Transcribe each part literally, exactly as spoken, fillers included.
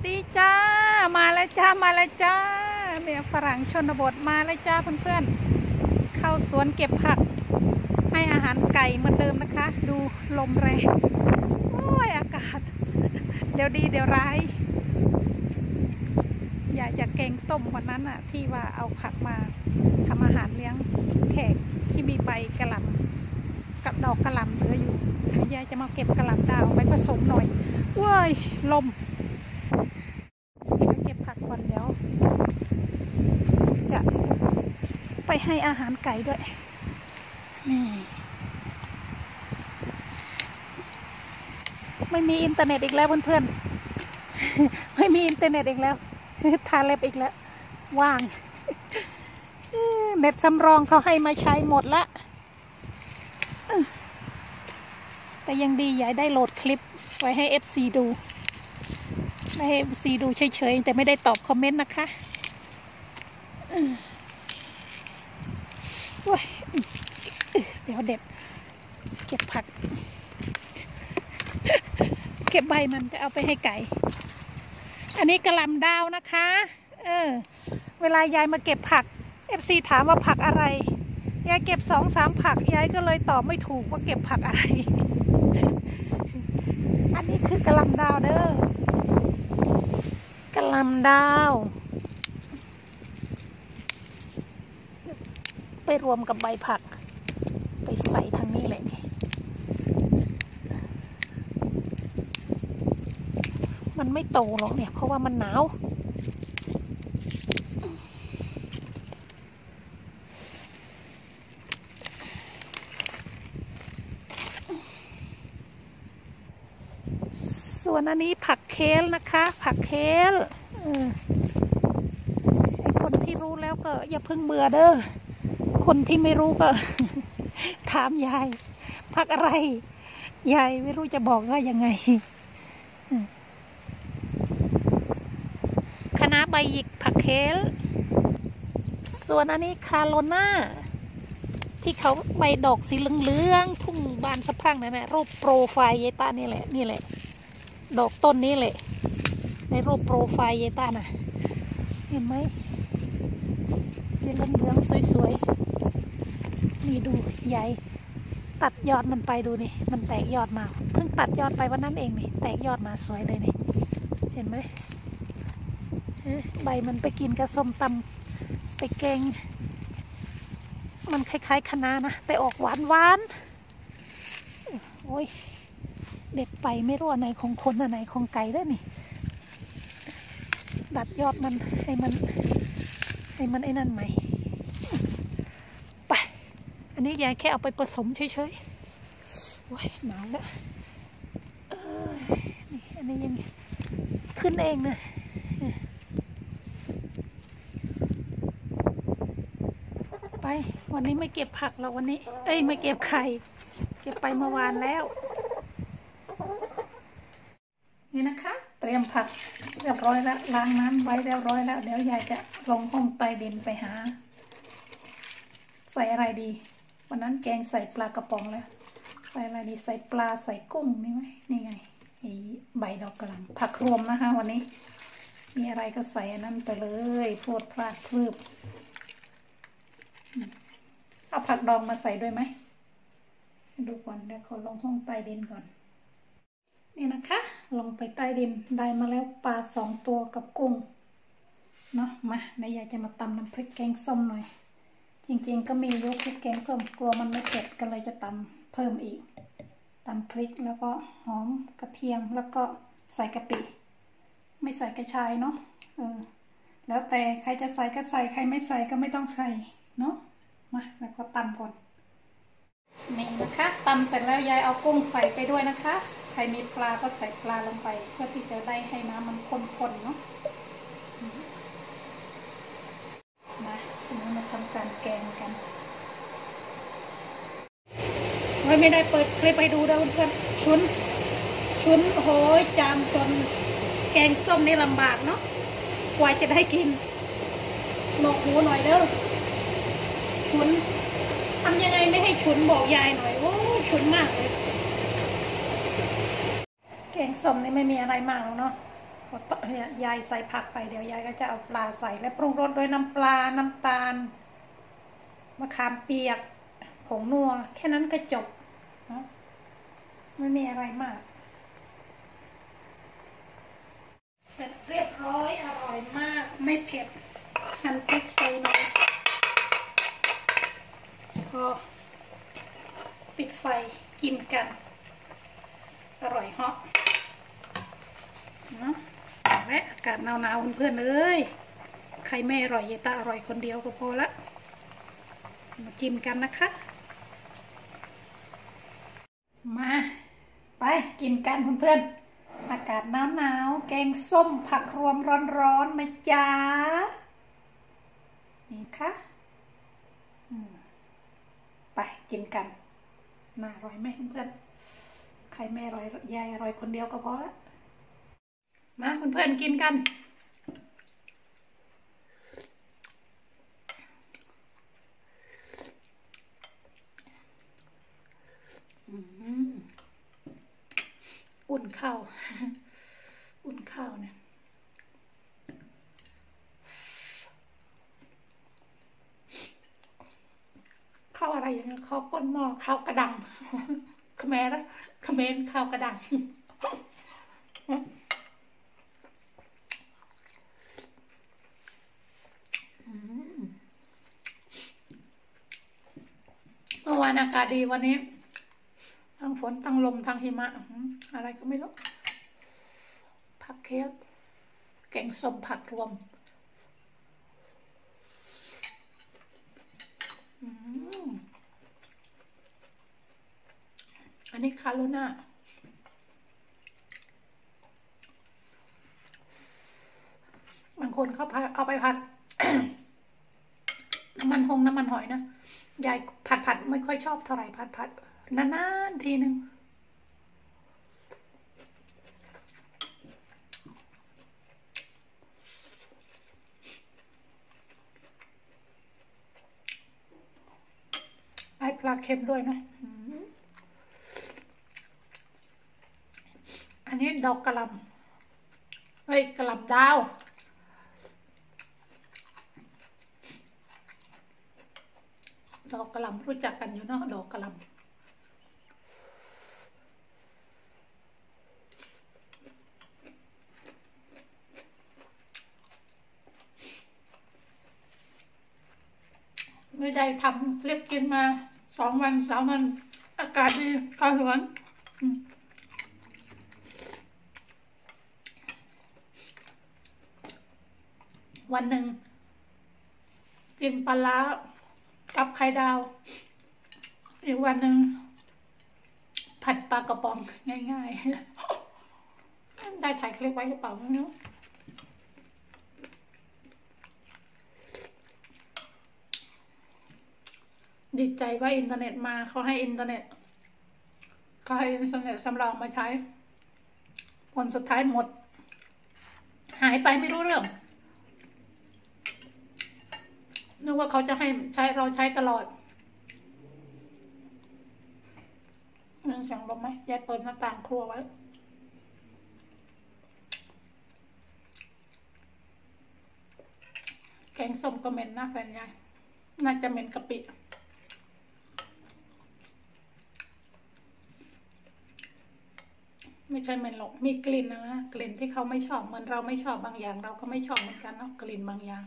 ดีจ้ามาแล้วจ้ามาแล้วจ้าเมียฝรั่งชนบทมาแล้วจ้าเพื่อนๆเข้าสวนเก็บผักให้อาหารไก่เหมือนเดิมนะคะดูลมแรงโอ้ยอากาศเดี๋ยวดีเดี๋ยวร้ายอยากจะแกงส้มวันนั้นอ่ะที่ว่าเอาผักมาทำอาหารเลี้ยงแขกที่มีใบกระหล่ำกับดอกกระหล่ำเหลืออยู่ยายจะมาเก็บกระหล่ำดาวไปผสมหน่อยเว้ยลมเก็บผักก่อนเดี๋ยวจะไปให้อาหารไก่ด้วยนี่ไม่มีอินเทอร์เน็ตอีกแล้วเพื่อนๆไม่มีอินเทอร์เน็ตอีกแล้วทาเล็บอีกแล้วว่างเน็ตสำรองเขาให้มาใช้หมดละแต่ยังดียายได้โหลดคลิปไว้ให้ เอฟ ซี ดูให้ เอฟ ซี ดูเฉยๆแต่ไม่ได้ตอบคอมเมนต์นะคะเดี๋ยวเด็ดเก็บผักเก็บใบมันจะเอาไปให้ไก่อันนี้กระหล่ำดาวนะคะเออเวลายายมาเก็บผัก เอฟ ซี ถามว่าผักอะไรยายเก็บสองสามผักยายก็เลยตอบไม่ถูกว่าเก็บผักอะไรอันนี้คือกระหล่ำดาวเด้อกระหล่ำดาวไปรวมกับใบผักไปใส่ทางนี้เลยนี่มันไม่โตหรอกเนี่ยเพราะว่ามันหนาวส่วนอันนี้ผักเคลนะคะผักเคลไอคนที่รู้แล้วก็อย่าเพิ่งเบื่อเด้อคนที่ไม่รู้ก็ถามยายผักอะไรยายไม่รู้จะบอกว่ายังไงคณะใบหยิกผักเคลส่วนอันนี้คาโลน่าที่เขาใบดอกสีเหลืองๆทุ่งบานสะพรั่งนั่นแหละรูปโปรไฟล์ยายตานี่แหละนี่แหละดอกต้นนี้แหละในรูปโปรไฟล์ยายตาน่ะเห็นไหมสีเหลืองๆสวยๆนี่ดูใหญ่ตัดยอดมันไปดูนี่มันแตกยอดมาเพิ่งตัดยอดไปวันนั้นเองนี่แตกยอดมาสวยเลยนี่เห็นไหมใบมันไปกินกับส้มตำไปแกงมันคล้ายๆคะน้านะแต่ออกหวานหวานโอ้ยเด็ดไปไม่รู้อันไหนของคนอันไหนของไก่ด้วยนี่ดัดยอดมันให้มันให้มันไอ้นั่นใหม่ไปอันนี้ยายแค่เอาไปผสมเฉยๆโอ้ยหนาวแล้วเออนี่อันนี้ยังขึ้นเองนะไปวันนี้ไม่เก็บผักแล้ววันนี้เอ้ยไม่เก็บไข่เก็บไปเมื่อวานแล้วนี่นะคะเตรียมผักเรียบร้อยแล้วล้างน้ำไว้เรียบร้อยแล้วเดี๋ยวยายจะลงห้องใต้ดินไปหาใส่อะไรดีวันนั้นแกงใส่ปลากระป๋องแล้วใส่อะไรดีใส่ปลาใส่กุ้งนี่ไหมนี่ไงไอ้ใบดอกกระหล่ำผักรวมนะคะวันนี้มีอะไรก็ใส่อันนั้นไปเลยโพดพลาดพลืบเอาผักดองมาใส่ด้วยไหมดูก่อนเดี๋ยวขอลงห้องใต้ดินก่อนนี่นะคะลงไปใต้ดินได้มาแล้วปลาสองตัวกับกุ้งเนาะมาในอยากจะมาตำน้ำพริกแกงส้มหน่อยจริงๆก็มียกพริกแกงส้มกลัวมันไม่เผ็ดก็เลยจะตำเพิ่มอีกตำพริกแล้วก็หอมกระเทียมแล้วก็ใส่กะปิไม่ใส่กระชายเนาะเออแล้วแต่ใครจะใส่ก็ใส่ใครไม่ใส่ก็ไม่ต้องใส่เนาะมาแล้วก็ตำก่อนนี่นะคะตำเสร็จแล้วยายเอากุ้งใส่ไปด้วยนะคะใครมีปลาก็ใส่ปลาลงไปเพื่อที่จะได้ให้น้ำมันข้นๆเนาะมาทีนี้มาทำการแกงกันไม่ไม่ได้เปิดคลิปไปดูนะเพื่อนๆชุนชุนโหยจามจนแกงส้มนี่ลำบากเนาะกว่าจะได้กินหนวกหูหน่อยเด้อชุนทำยังไงไม่ให้ฉุนบอกยายหน่อยโอ้ฉุนมากเลยแกงส้มนี่ไม่มีอะไรมากหรอกเนาะพอยายใส่ผักไปเดี๋ยวยายก็จะเอาปลาใส่และปรุงรสด้วยน้ำปลาน้ำตาลมะขามเปียกผงนัวแค่นั้นก็จบนะไม่มีอะไรมากเสร็จเรียบร้อยอร่อยมากไม่เผ็ดหั่นพริกใส่หน่อยพอปิดไฟกินกันอร่อยเหาะนะและอากาศหนาวๆเพื่อนๆเอ้ยใครไม่อร่อยเยตาอร่อยคนเดียวก็พอละมากินกันนะคะมาไปกินกันเพื่อนๆอากาศหนาวๆแกงส้มผักรวมร้อนๆมาจ้านี่ค่ะไปกินกันน่าอร่อยไหมเพื่อนๆใครไม่อร่อยยายอร่อยคนเดียวก็พอละมาเพื่อนๆกินกันอุ่นข้าวอุ่นข้าวเนี่ยข้าวอะไรอย่างเงี้ยข้าวก้นหม้อข้าวกระดังขแมรขแมรข้าวกระดังเมื่อวานอากาศดีวันนี้ทั้งฝนทั้งลมทั้งหิมะอะไรก็ไม่รู้ผักเคี้ยวแกงส้มผักรวมอันนี้คาโรน่าบางคนเขาเอาไปผัด น้ำมันหงน้ำมันหอยนะยายผัดผัดไม่ค่อยชอบเท่าไหร่ผัดผัดนานๆทีนึงไอปลาเค็มด้วยนะอันนี้ดอกกระหล่ำเฮ้ยกระหล่ำดาวดอกกระหล่ำรู้จักกันอยู่เนาะดอกกระหล่ำไม่ได้ทำคลิปกินมาสองวันสามวันอากาศดีข้าวสวนวันหนึ่งกินปลาร้ากับไข่ดาวอีกวันหนึ่งผัดปลากระป๋องง่ายๆได้ถ่ายคลิปไว้หรือเปล่าไม่รู้ดีใจว่าอินเทอร์เน็ตมาเขาให้อินเทอร์เน็ตเขาให้อินเทอร์เน็ตสำรองมาใช้ผลสุดท้ายหมดหายไปไม่รู้เรื่องนึกว่าเขาจะให้ใช้เราใช้ตลอดมันเสียงลมไหมยายเปิดหน้าต่างครัวไว้แกงส้มก็เหม็นนะแฟนยายน่าจะเหม็นกะปิไม่ใช่เหม็นหรอกมีกลิ่นนะกลิ่นที่เขาไม่ชอบเหมือนเราไม่ชอบบางอย่างเราก็ไม่ชอบเหมือนกันเนาะกลิ่นบางอย่าง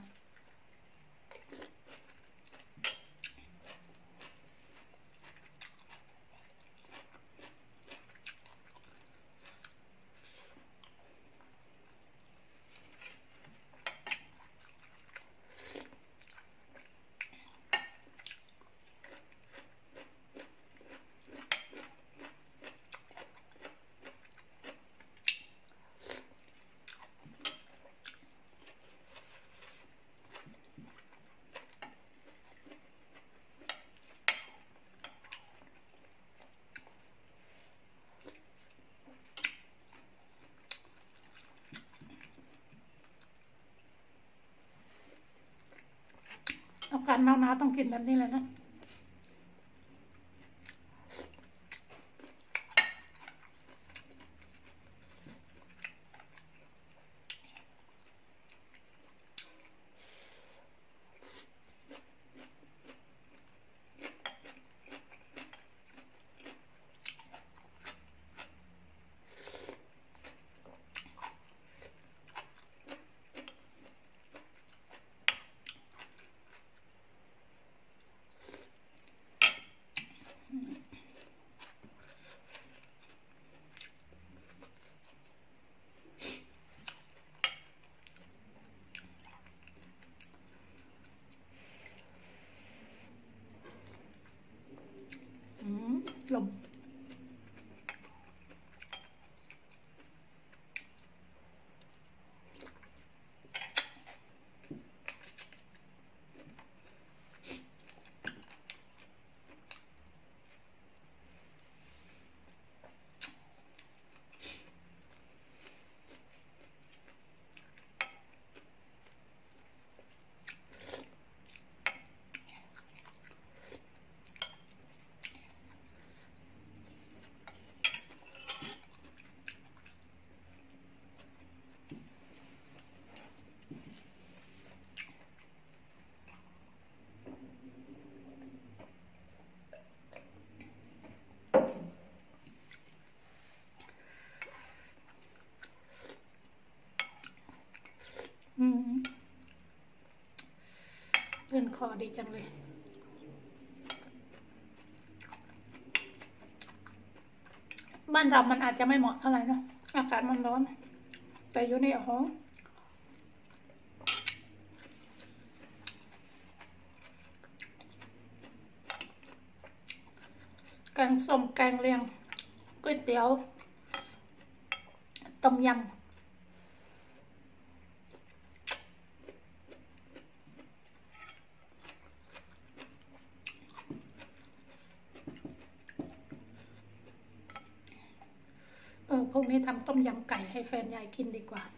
อาการหนาวๆต้องกินแบบนี้เลยนะขึ้นคอดีจังเลยบ้านเรามันอาจจะไม่เหมาะเท่าไหร่เนาะอากาศมันร้อนแต่อยู่นี่โอ้แกงส้มแกงเลียงก๋วยเตี๋ยวต้มยำเออพวกนี้ทำต้มยำไก่ให้แฟนยายกินดีกว่า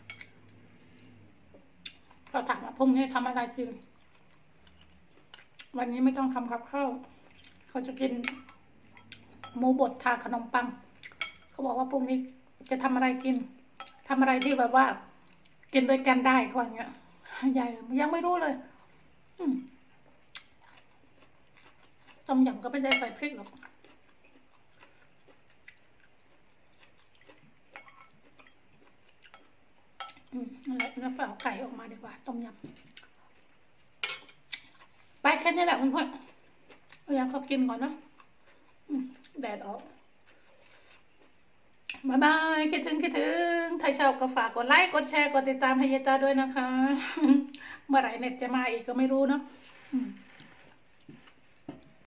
เราถามว่าพวกนี้ทำอะไรกินวันนี้ไม่ต้องทำกับข้าวเขาจะกินหมูบดทาขนมปังเขาบอกว่าพวกนี้จะทำอะไรกินทำอะไรที่แบบว่ากินด้วยกันได้เขาอย่างเงี้ยยายยังไม่รู้เลยต้มยำก็ไม่ได้ใส่พริกหรอกอืมแล้วแล้วไปเอาไก่ออกมาดีกว่าต้มยำไปแค่นี้แหละเพื่อนๆอยากเขากินก่อนนะแดดออกบายบายคิดถึงคิดถึงใครชอบก็ฝากกดไลค์กดแชร์กดติดตามให้ยายตาด้วยนะคะเมื่อไหร่เน็ตจะมาอีกก็ไม่รู้เนาะ